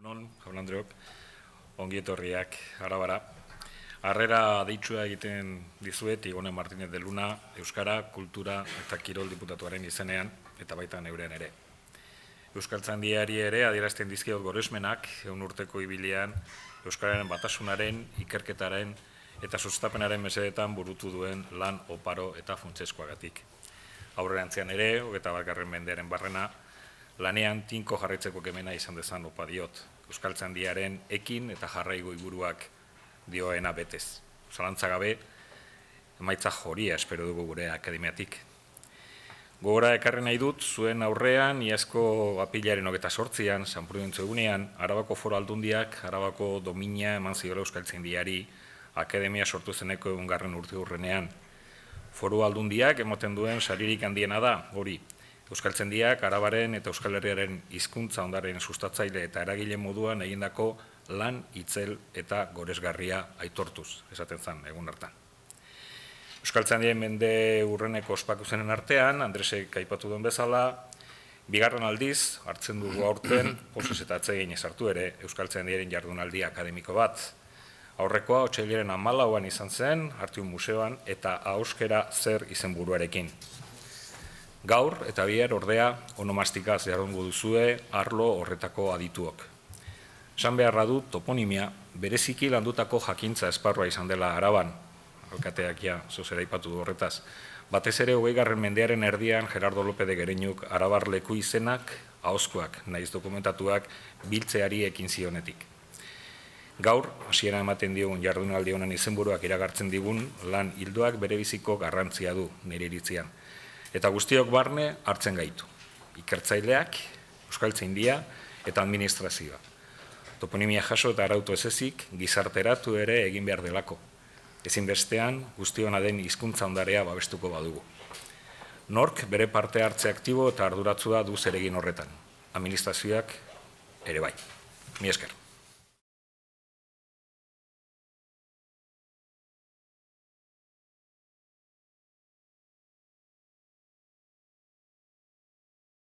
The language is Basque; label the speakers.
Speaker 1: Egunon, jaun-andreok, ongi etorriak Arabara. Harrera deitsua egiten dizuet Igone Martinez de Luna, Euskara, Kultura eta Kirol diputatuaren izenean, eta baita neurean ere. Euskaltzaindiari ere adierazten dizkiot goresmenak, 100 urteko ibilian, Euskararen batasunaren, ikerketaren eta sustapenaren mesedetan burutu duen lan oparo eta funtsezkoagatik. Aurrerantzean ere, 21. mendearen barrena, lanean tinko jarraitzeko kemena izan dezan opa diot. Euskaltzaindiaren ekin eta jarraigo iburuak dioena betez. Zalantza gabe, emaitza joria espero dugu gure akademiatik. Gogora ekarri nahi dut, zuen aurrean, iazko apilaren 28an, San Prudentzo egunean, Arabako Foru Aldundiak, Arabako domina eman ziola Euskaltzaindiari akademia sortu zeneko 100. urteurrenean. Foru Aldundiak emoten duen saririk handiena da, hori. Euskaltzaindiak Arabaren eta Euskal Herriaren hizkuntza ondaren sustatzaile eta eragile moduan egindako lan, itzel eta goresgarria aitortuz, esaten zen egun hartan. Euskaltzaindien mende urreneko ospakizenen artean, Andresek aipatu duen bezala, bigarren aldiz, hartzen dugu aurten, posez eta atsegin sartu ere, Euskaltzaindiaren jardunaldi akademiko bat. Aurrekoa, otsailaren 14an izan zen, Artium Museoan, eta Ahoskera zer izenburuarekin. Gaur eta bihar ordea onomastikaz jardungo duzue arlo horretako adituok. Esan beharra du toponimia bereziki landutako jakintza esparrua izan dela Araban, alkateak zozera ipatu du horretaz. Batez ere 20. mendearen erdian Gerardo López de Gereñuk arabar leku izenak, ahozkoak, naiz dokumentatuak, biltzeari ekin zionetik. Gaur, hasiera ematen diogun jardunaldi honen izenburuak iragartzen digun, lan hildoak berebiziko garrantzia du nire iritzian. Eta guztiok barne hartzen gaitu. Ikertzaileak, Euskaltzaindia eta administrazioa. Toponimia jaso eta arautu ez ezik, gizarteratu ere egin behar delako. Ezinbestean, guztiona den hizkuntza ondarea babestuko badugu. Nork bere parte hartze aktibo eta arduratsua du zeregin horretan. Administrazioak ere bai. Mi esker.